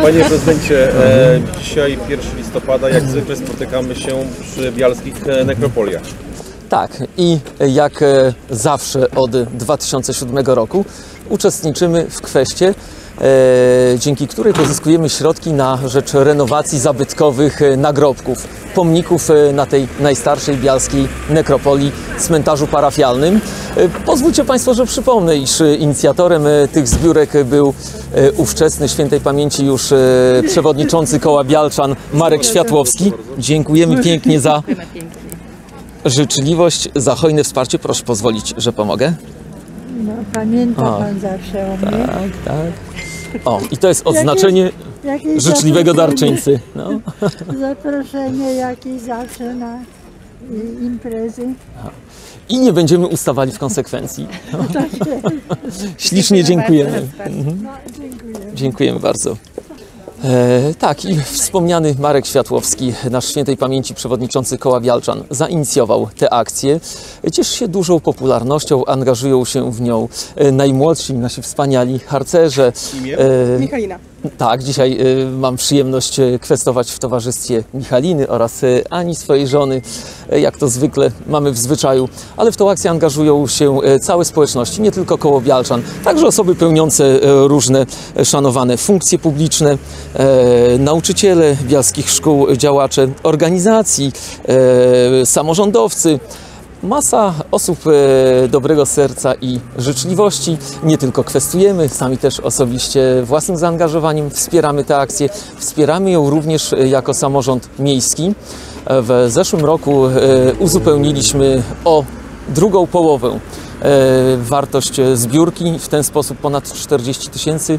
Panie prezydencie, dzisiaj 1 listopada, jak zwykle spotykamy się przy bialskich nekropoliach. Tak, i jak zawsze od 2007 roku uczestniczymy w kweście, dzięki której pozyskujemy środki na rzecz renowacji zabytkowych nagrobków, pomników na tej najstarszej bialskiej nekropolii, cmentarzu parafialnym. Pozwólcie Państwo, że przypomnę, iż inicjatorem tych zbiórek był ówczesny świętej pamięci już przewodniczący Koła Bialczan Marek Światłowski. Dziękujemy pięknie za życzliwość, za hojne wsparcie. Proszę pozwolić, że pomogę. No, pamięta Pan zawsze o mnie. Tak, tak. O, i to jest odznaczenie życzliwego darczyńcy. No. Zaproszenie jakieś zawsze na imprezy. I nie będziemy ustawali w konsekwencji. Ślicznie dziękujemy. No, dziękuję. Dziękujemy bardzo. Tak, i wspomniany Marek Światłowski, nasz świętej pamięci przewodniczący Koła Bialczan, zainicjował tę akcję. Cieszy się dużą popularnością, angażują się w nią najmłodsi, nasi wspaniali harcerze. Imię? Michalina. Tak, dzisiaj mam przyjemność kwestować w towarzystwie Michaliny oraz Ani, swojej żony, jak to zwykle mamy w zwyczaju. Ale w tą akcję angażują się całe społeczności, nie tylko Koło Bialczan, także osoby pełniące różne szanowane funkcje publiczne, nauczyciele bialskich szkół, działacze organizacji, samorządowcy. Masa osób dobrego serca i życzliwości. Nie tylko kwestujemy, sami też osobiście własnym zaangażowaniem wspieramy tę akcję. Wspieramy ją również jako samorząd miejski. W zeszłym roku uzupełniliśmy o drugą połowę wartość zbiórki. W ten sposób ponad 40 000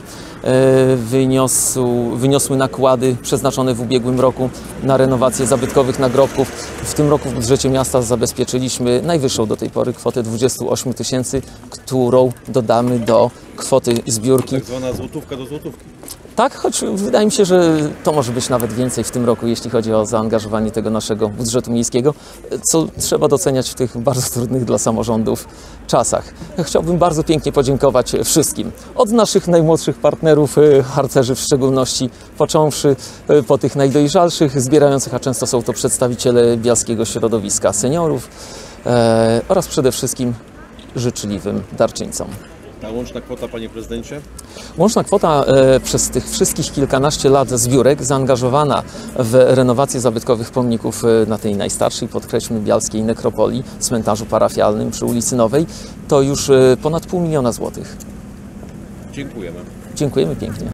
wyniosły nakłady przeznaczone w ubiegłym roku na renowację zabytkowych nagrobków. W tym roku w budżecie miasta zabezpieczyliśmy najwyższą do tej pory kwotę 28 000, którą dodamy do kwoty zbiórki. Tak zwana złotówka do złotówki. Tak, choć wydaje mi się, że to może być nawet więcej w tym roku, jeśli chodzi o zaangażowanie tego naszego budżetu miejskiego, co trzeba doceniać w tych bardzo trudnych dla samorządów czasach. Chciałbym bardzo pięknie podziękować wszystkim. Od naszych najmłodszych partnerów, harcerzy w szczególności, począwszy po tych najdojrzalszych zbierających, a często są to przedstawiciele bialskiego środowiska seniorów oraz przede wszystkim życzliwym darczyńcom. A łączna kwota, Panie Prezydencie? Łączna kwota przez tych wszystkich kilkanaście lat zbiórek zaangażowana w renowację zabytkowych pomników na tej najstarszej, podkreślmy, bialskiej nekropolii, cmentarzu parafialnym przy ulicy Nowej, to już ponad 500 000 złotych. Dziękujemy. Dziękujemy pięknie.